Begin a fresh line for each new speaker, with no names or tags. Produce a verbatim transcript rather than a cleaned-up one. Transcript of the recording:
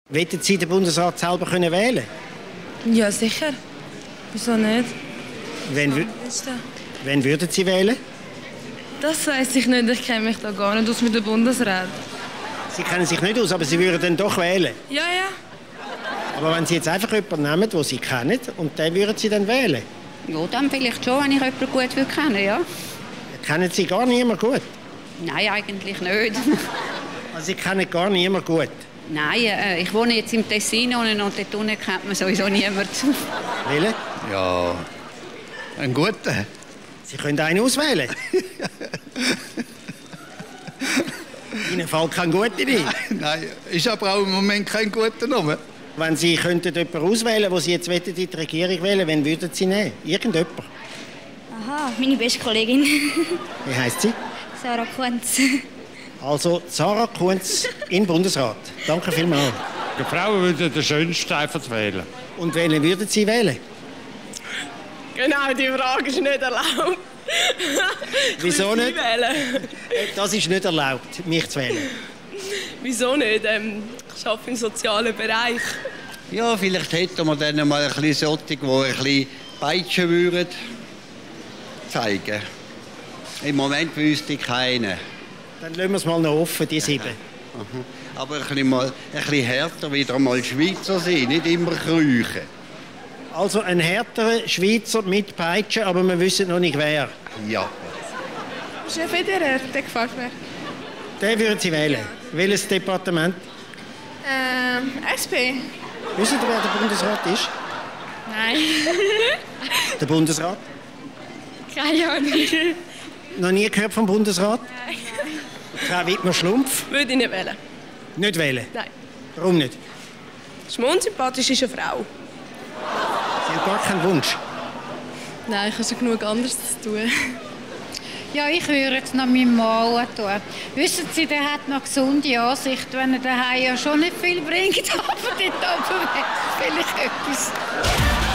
Wollen Sie den Bundesrat selber können wählen?
Ja, sicher. Wieso nicht?
Wen, wen würden Sie wählen?
Das weiss ich nicht. Ich kenne mich da gar nicht aus mit dem Bundesrat.
Sie kennen sich nicht aus, aber Sie würden dann doch wählen?
Ja, ja.
Aber wenn Sie jetzt einfach jemanden nehmen, den Sie kennen, und den würden Sie dann wählen?
Ja, dann vielleicht schon, wenn ich jemanden gut würde kennen, ja.
Kennen Sie gar niemanden gut?
Nein, eigentlich nicht.
Also Sie kennen gar niemanden gut?
Nein, äh, ich wohne jetzt im Tessin und dort unten kennt man sowieso niemanden.
Welchen?
Ja, einen guten.
Sie können einen auswählen. Ihnen fällt kein guter ein.
Nein, ist aber auch im Moment kein guter Name.
Wenn Sie könnten jemanden auswählen, den Sie jetzt in die Regierung wählen, wen würden Sie nehmen? Irgendjemand?
Aha, meine beste Kollegin.
Wie heisst sie?
Sarah Kunz.
Also Sarah Kunz in den Bundesrat. Danke vielmals.
Die Frauen würden den schönsten einfach wählen.
Und wen würden Sie wählen?
Genau, die Frage ist nicht erlaubt.
Wieso nicht?
Wählen.
Das ist nicht erlaubt, mich zu wählen.
Wieso nicht? Ähm, ich arbeite im sozialen Bereich.
Ja, vielleicht hätten wir dann mal ein bisschen solche, die ein bisschen Peitschen würden zeigen. Im Moment wüsste ich keinen.
Dann lassen wir es mal noch offen, die sieben.
Mhm. Aber ein bisschen, mal, ein bisschen härter wieder mal Schweizer sein, nicht immer kriechen.
Also ein härterer Schweizer mit Peitschen, aber wir wissen noch nicht wer.
Ja.
Chef Federer, der gefällt mir.
Den würden Sie wählen. Welches Departement?
Ähm, S P.
Wissen Sie, wer der Bundesrat ist?
Nein.
Der Bundesrat?
Keine Ahnung.
Noch nie gehört vom Bundesrat?
Nein.
Frau Wittmer-Schlumpf?
Würde ich nicht wählen.
Nicht wählen?
Nein.
Warum nicht?
Das ist unsympathisch, ist eine Frau.
Sie haben gar keinen Wunsch.
Nein, ich habe schon genug anderes zu tun.
Ja, ich würde es noch meinem Mann tun. Wissen Sie, der hat noch gesunde Ansicht, wenn er daheim ja schon nicht viel bringt, aber dort oben wäre vielleicht etwas.